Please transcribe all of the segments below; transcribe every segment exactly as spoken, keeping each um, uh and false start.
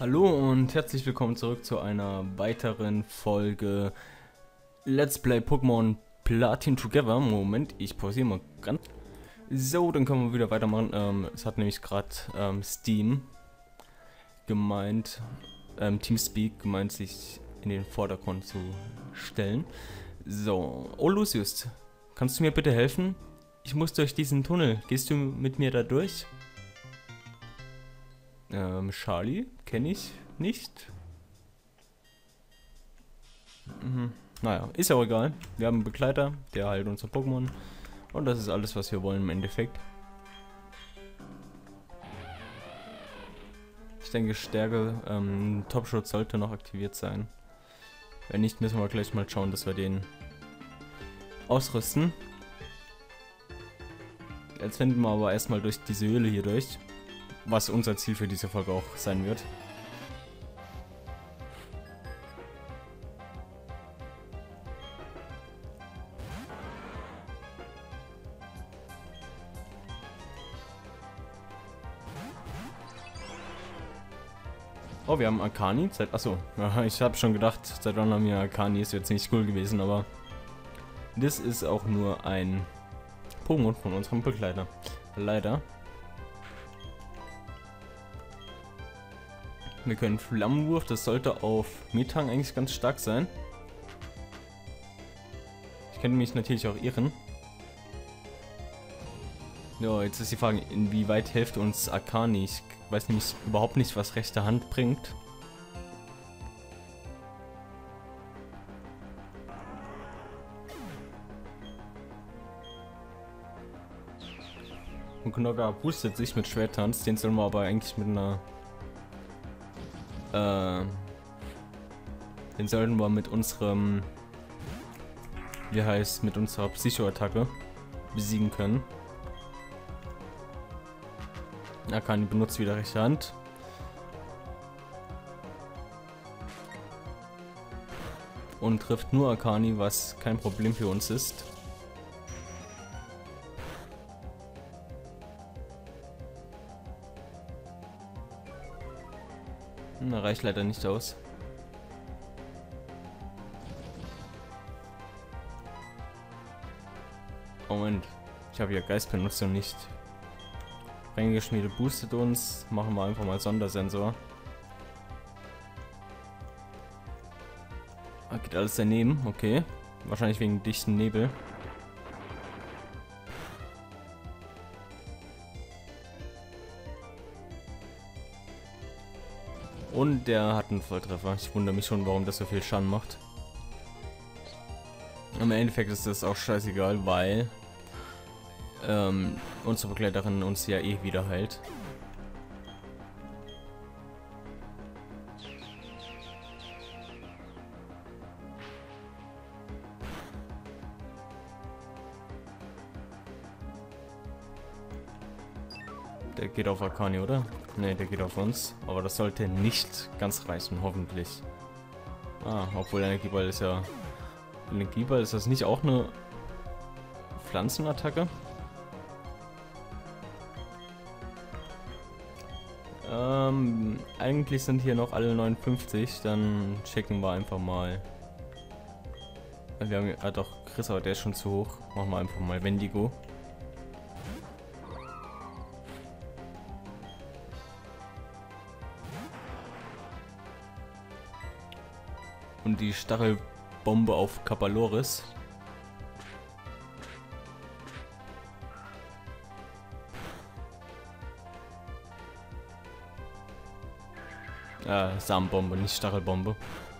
Hallo und herzlich willkommen zurück zu einer weiteren Folge Let's Play Pokémon Platin Together. Moment, ich pausiere mal ganz. So, dann können wir wieder weitermachen. Ähm, es hat nämlich gerade ähm, Steam gemeint, ähm, Teamspeak gemeint, sich in den Vordergrund zu stellen. So, oh Lucius, kannst du mir bitte helfen? Ich muss durch diesen Tunnel. Gehst du mit mir da durch? Ähm, Charlie? Kenne ich nicht. Mhm. Naja, ist ja auch egal. Wir haben einen Begleiter, der heilt unser Pokémon. Und das ist alles, was wir wollen im Endeffekt. Ich denke, Stärke, ähm, Topschutz sollte noch aktiviert sein. Wenn nicht, müssen wir gleich mal schauen, dass wir den ausrüsten. Jetzt finden wir aber erstmal durch diese Höhle hier durch. Was unser Ziel für diese Folge auch sein wird. Oh, wir haben Arcani. Seit, achso, ich habe schon gedacht, seit wann haben wir Arcani? Ist jetzt nicht cool gewesen, aber das ist auch nur ein Pokémon von unserem Begleiter. Leider. Wir können Flammenwurf, das sollte auf Metang eigentlich ganz stark sein. Ich könnte mich natürlich auch irren. Ja, jetzt ist die Frage, inwieweit hilft uns Arcani? Ich weiß nämlich überhaupt nicht, was rechte Hand bringt. Und Knogger boostet sich mit Schwertanz, den sollen wir aber eigentlich mit einer... Äh, den sollten wir mit unserem... Wie heißt, mit unserer Psycho-Attacke besiegen können. Arcani benutzt wieder rechte Hand. Und trifft nur Arcani, was kein Problem für uns ist. Na, reicht leider nicht aus. Moment, ich habe ja Geist benutzt und nicht. Reingeschmiede boostet uns. Machen wir einfach mal Sondersensor. Ah, geht alles daneben, okay. Wahrscheinlich wegen dichten Nebel. Und der hat einen Volltreffer. Ich wundere mich schon, warum das so viel Schaden macht. Im Endeffekt ist das auch scheißegal, weil ähm, unsere Begleiterin uns ja eh wieder heilt. Der geht auf Arcani, oder? Ne, der geht auf uns. Aber das sollte nicht ganz reichen, hoffentlich. Ah, obwohl Energieball ist ja... Energieball, ist das nicht auch eine Pflanzenattacke? Ähm, eigentlich sind hier noch alle neunundfünfzig, dann checken wir einfach mal. Wir haben, ah doch, Chris, aber der ist schon zu hoch. Machen wir einfach mal Wendigo. Und die Stachelbombe auf Kapaloris. Äh, Samenbombe, nicht Stachelbombe.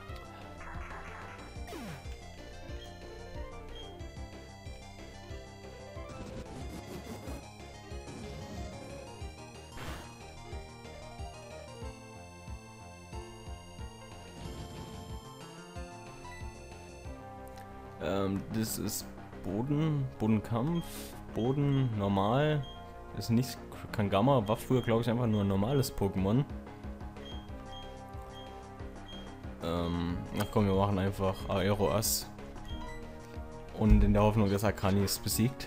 Ähm, das ist Boden, Bodenkampf, Boden normal. Ist nicht Kangama, war früher glaube ich einfach nur ein normales Pokémon. Ähm, ach komm, wir machen einfach Aeroas. Und in der Hoffnung, dass Arcani ist besiegt.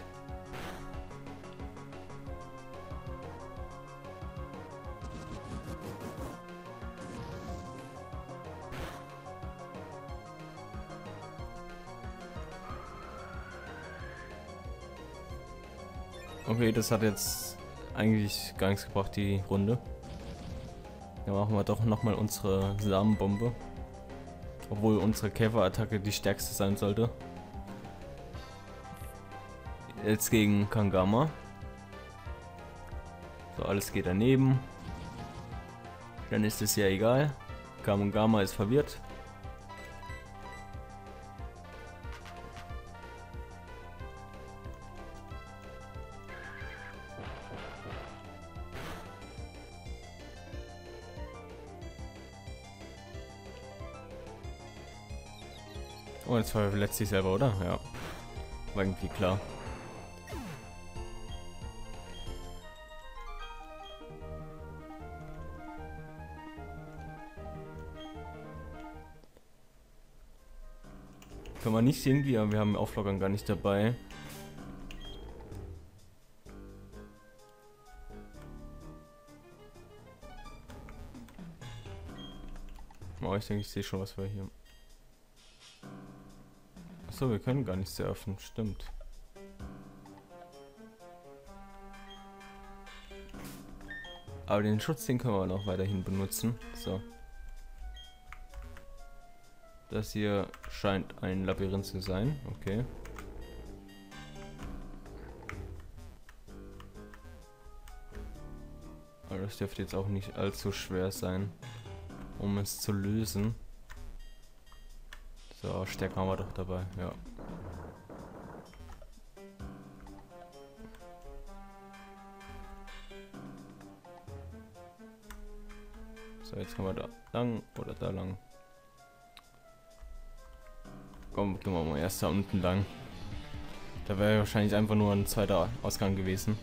Okay, das hat jetzt eigentlich gar nichts gebracht, die Runde. Dann machen wir doch nochmal unsere Samenbombe. Obwohl unsere Käferattacke die stärkste sein sollte. Jetzt gegen Kangama. So, alles geht daneben. Dann ist es ja egal. Kangama ist verwirrt. Oh, jetzt verletzt sich selber, oder? Ja. War irgendwie klar. Können wir nicht irgendwie, aber wir haben Auflockern gar nicht dabei. Oh, ich denke, ich sehe schon, was wir hier. Achso, wir können gar nichts surfen, stimmt. Aber den Schutz, den können wir noch weiterhin benutzen. So. Das hier scheint ein Labyrinth zu sein, okay. Aber das dürfte jetzt auch nicht allzu schwer sein, um es zu lösen. So, Stärke haben wir doch dabei, ja. So, jetzt können wir da lang oder da lang. Komm, gehen wir mal erst da unten lang. Da wäre wahrscheinlich einfach nur ein zweiter Ausgang gewesen.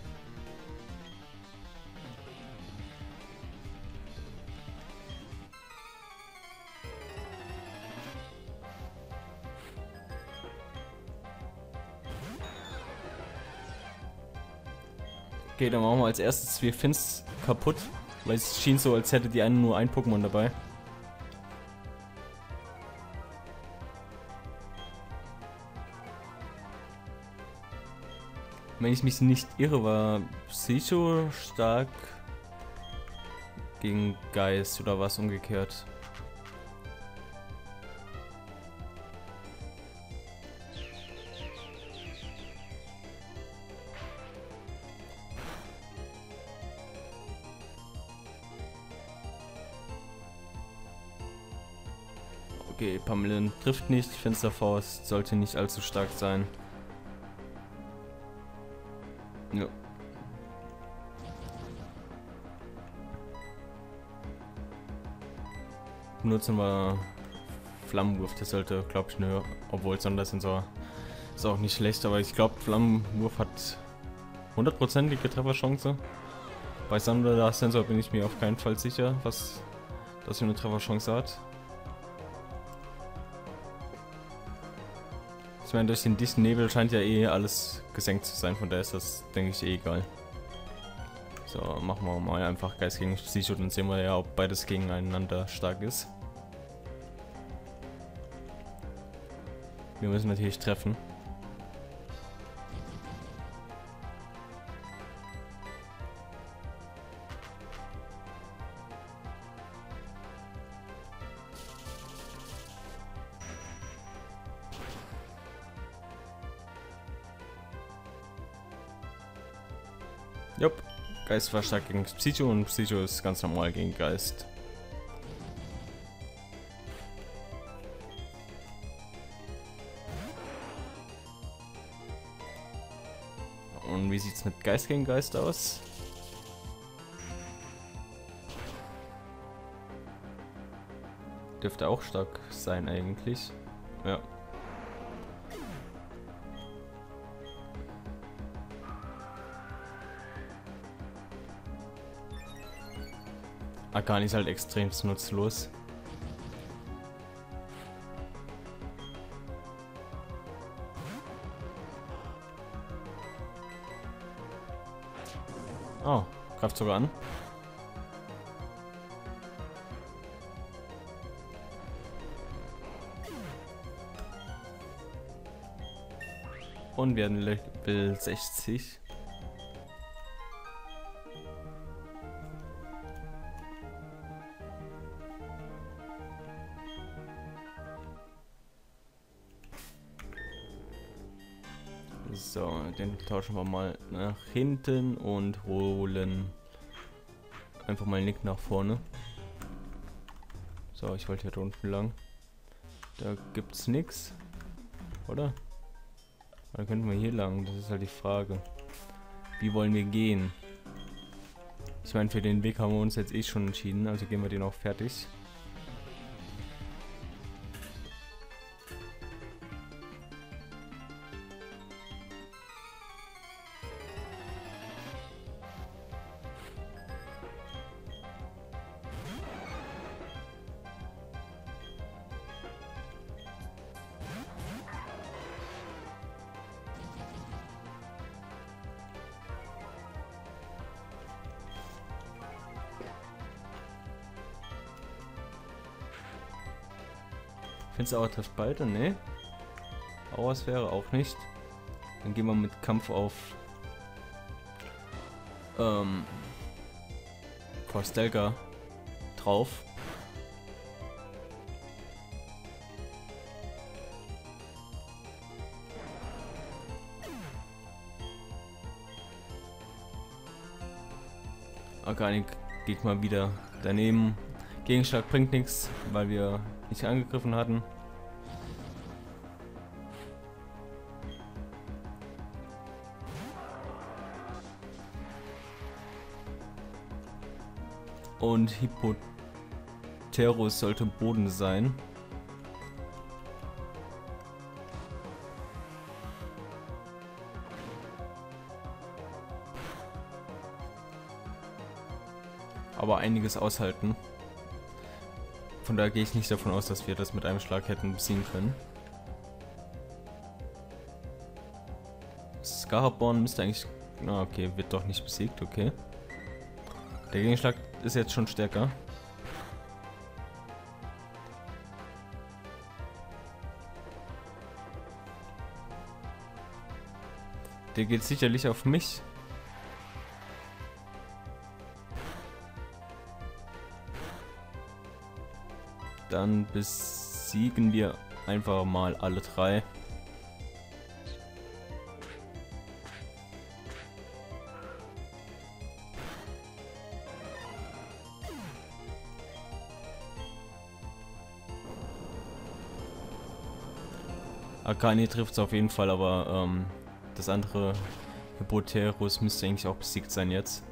Okay, dann machen wir als erstes wir Fins kaputt, weil es schien so, als hätte die eine nur ein Pokémon dabei. Wenn ich mich nicht irre, war Psycho stark gegen Geist oder was umgekehrt? Okay, Pamelen trifft nicht, Finsterfaust sollte nicht allzu stark sein. Ja. Benutzen wir Flammenwurf, das sollte, glaube ich, nur, obwohl Sondersensor ist auch nicht schlecht, aber ich glaube, Flammenwurf hat hundertprozentige Trefferchance. Bei Sondersensor bin ich mir auf keinen Fall sicher, was das für eine Trefferchance hat. Ich meine, durch den dichten Nebel scheint ja eh alles gesenkt zu sein, von daher ist das, denke ich, eh egal. So, machen wir mal einfach Geist gegen Psycho, dann sehen wir ja, ob beides gegeneinander stark ist. Wir müssen natürlich treffen. Jupp, Geist war stark gegen Psycho und Psycho ist ganz normal gegen Geist. Und wie sieht's mit Geist gegen Geist aus? Dürfte auch stark sein eigentlich. Ja. Akani ist halt extrem nutzlos. Oh, greift sogar an. Und wir haben Level sechzig. So, den tauschen wir mal nach hinten und holen einfach mal Nick nach vorne. So, ich wollte hier unten lang. Da gibt's nichts, oder? Oder könnten wir hier lang? Das ist halt die Frage. Wie wollen wir gehen? Ich meine, für den Weg haben wir uns jetzt eh schon entschieden, also gehen wir den auch fertig. Findest du Aura trifft beide? Ne. Auras wäre auch nicht. Dann gehen wir mit Kampf auf ähm, Forstelka drauf. Organik geht mal wieder daneben. Gegenschlag bringt nichts, weil wir nicht angegriffen hatten. Und Hippoterus sollte Boden sein. Aber einiges aushalten. Von daher gehe ich nicht davon aus, dass wir das mit einem Schlag hätten besiegen können. Scarborn müsste eigentlich... Na okay, wird doch nicht besiegt, okay. Der Gegenschlag ist jetzt schon stärker. Der geht sicherlich auf mich. Dann besiegen wir einfach mal alle drei. Akane trifft es auf jeden Fall, aber ähm, das andere Hippoterus müsste eigentlich auch besiegt sein jetzt.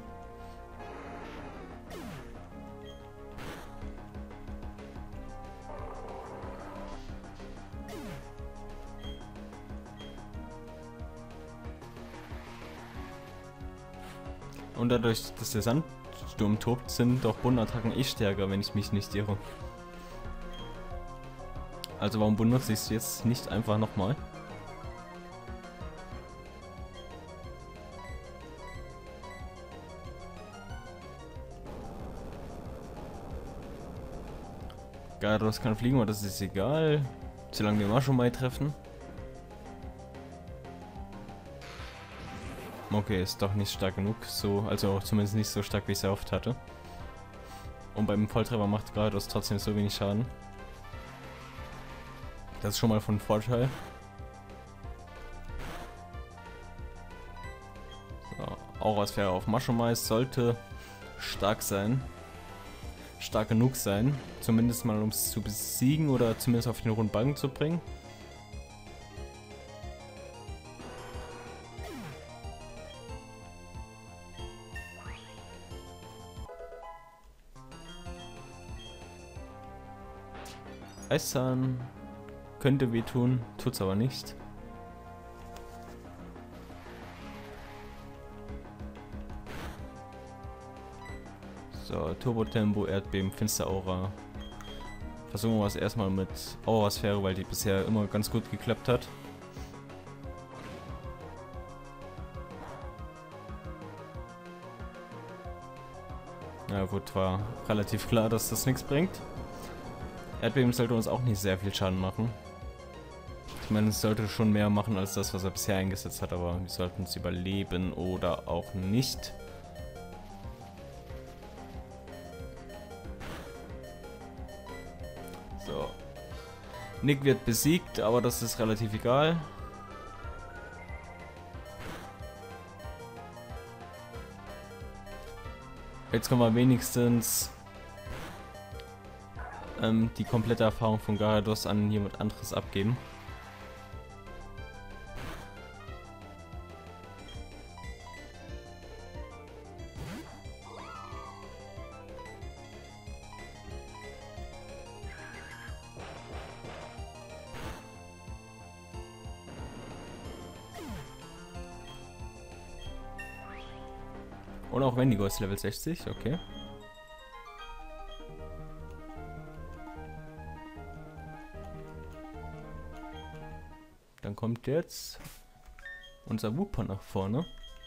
Und dadurch, dass der Sandsturm tobt, sind doch Bodenattacken eh stärker, wenn ich mich nicht irre. Also warum benutze ich es jetzt nicht einfach nochmal? Gyarados kann fliegen, aber das ist egal. Solange wir Mashomai treffen. Okay, ist doch nicht stark genug, so, also zumindest nicht so stark, wie ich es erhofft hatte. Und beim Volltreffer macht Gyarados trotzdem so wenig Schaden. Das ist schon mal von Vorteil. So, Aurasphäre auf Mashomai sollte stark sein. Stark genug sein, zumindest mal um es zu besiegen oder zumindest auf den Rundbalken zu bringen. Eiszahn könnte wehtun, tut's aber nicht. So, Turbo-Tempo, Erdbeben, Finster-Aura. Versuchen wir es erstmal mit Aurasphäre, weil die bisher immer ganz gut geklappt hat. Na gut, war relativ klar, dass das nichts bringt. Erdbeben sollte uns auch nicht sehr viel Schaden machen. Ich meine, es sollte schon mehr machen als das, was er bisher eingesetzt hat, aber wir sollten es überleben oder auch nicht. So. Nick wird besiegt, aber das ist relativ egal. Jetzt können wir wenigstens ähm, die komplette Erfahrung von Gyarados an jemand anderes abgeben. Und auch Wendigo ist Level sechzig, okay. Dann kommt jetzt unser Wooper nach vorne.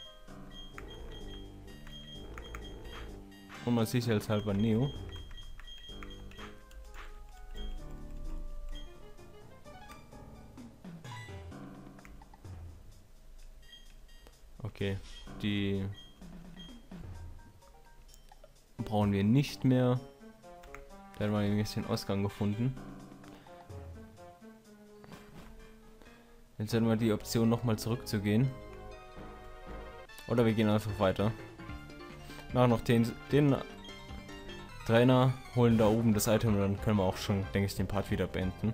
Und mal sicherheitshalber Neo. Okay, die brauchen wir nicht mehr. Da haben wir jetzt den Ausgang gefunden. Jetzt hätten wir die Option nochmal zurückzugehen. Oder wir gehen einfach weiter. Machen noch den, den Trainer, holen da oben das Item und dann können wir auch schon, denke ich, den Part wieder beenden.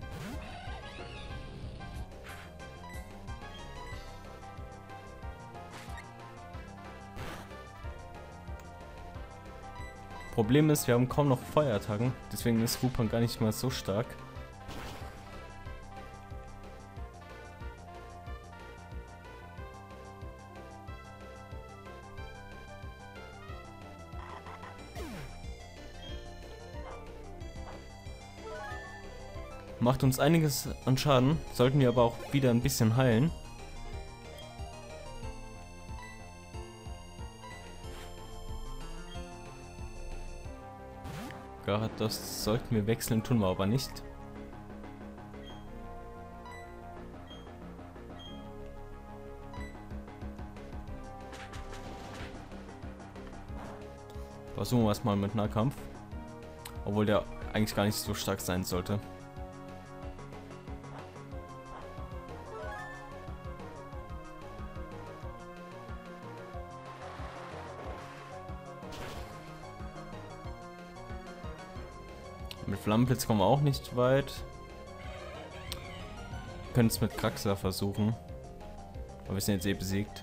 Problem ist, wir haben kaum noch Feuerattacken, deswegen ist Wupan gar nicht mal so stark. Macht uns einiges an Schaden, sollten wir aber auch wieder ein bisschen heilen. Das sollten wir wechseln, tun wir aber nicht. Versuchen wir es mal mit Nahkampf. Obwohl der eigentlich gar nicht so stark sein sollte. Mit Flammenblitz kommen wir auch nicht weit. Wir können es mit Kraxler versuchen. Aber wir sind jetzt eh besiegt.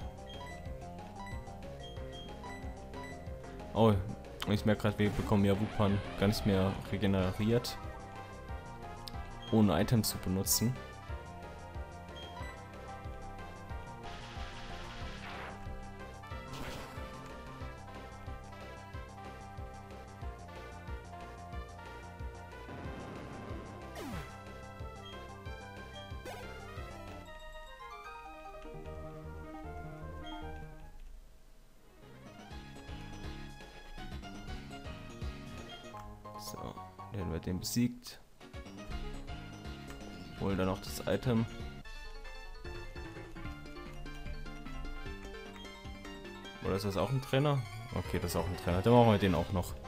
Oh, ich merke gerade, wir bekommen ja Wupan gar nicht mehr regeneriert. Ohne Items zu benutzen. So, dann wird den besiegt. Holen dann noch das Item. Oder ist das auch ein Trainer? Okay, das ist auch ein Trainer. Dann machen wir den auch noch.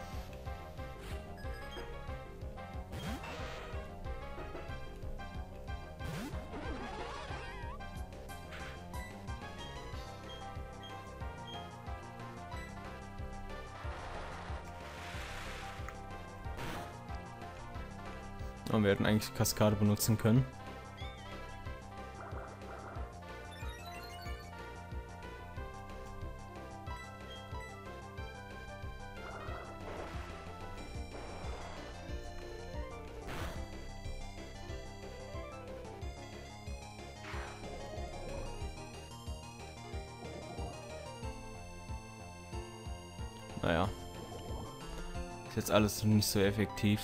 Und wir hätten eigentlich Kaskade benutzen können. Naja. Ist jetzt alles nicht so effektiv.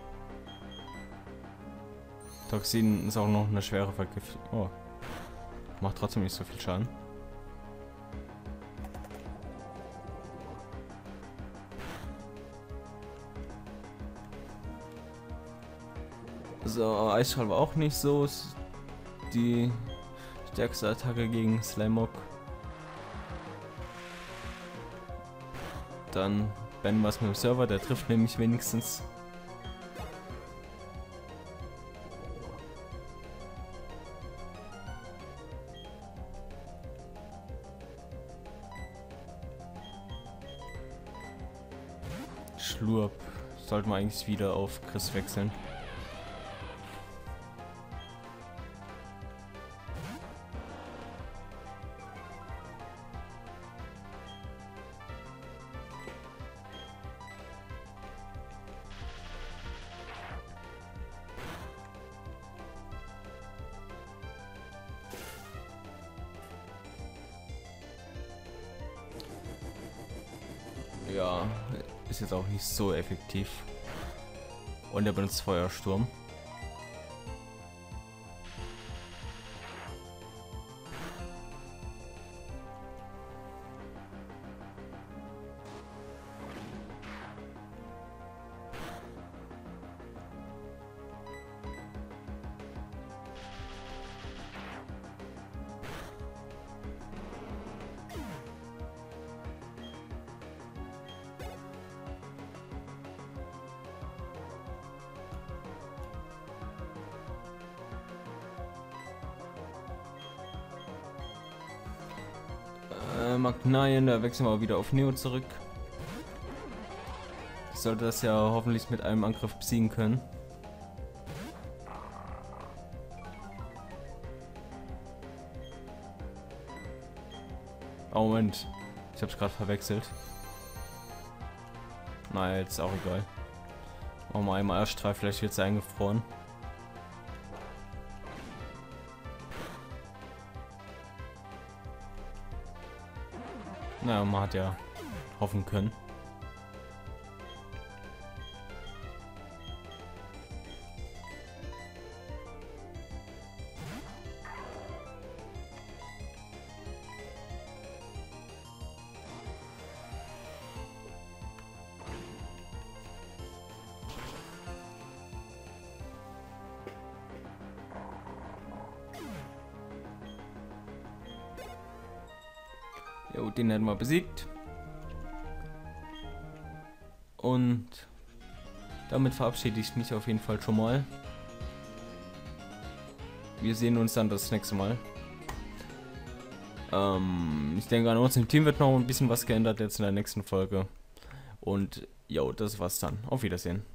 Toxin ist auch noch eine schwere Vergiftung. Oh. Macht trotzdem nicht so viel Schaden. So, Eisschall war auch nicht so die stärkste Attacke gegen Slamog. Dann Ben was mit dem Server, der trifft nämlich wenigstens. Schlurp. Sollten wir eigentlich wieder auf Chris wechseln. Ja, ist jetzt auch nicht so effektiv. Und er benutzt Feuersturm. Magnien, da wechseln wir wieder auf Neo zurück. Ich sollte das ja hoffentlich mit einem Angriff besiegen können. Oh Moment, ich hab's gerade verwechselt. Na, jetzt auch egal. Machen wir einmal Erststrahl, vielleicht wird's eingefroren. Na, man hat ja hoffen können. Jo, den hätten wir besiegt. Und damit verabschiede ich mich auf jeden Fall schon mal. Wir sehen uns dann das nächste Mal. Ähm, ich denke, an uns im Team wird noch ein bisschen was geändert jetzt in der nächsten Folge. Und jo, das war's dann. Auf Wiedersehen.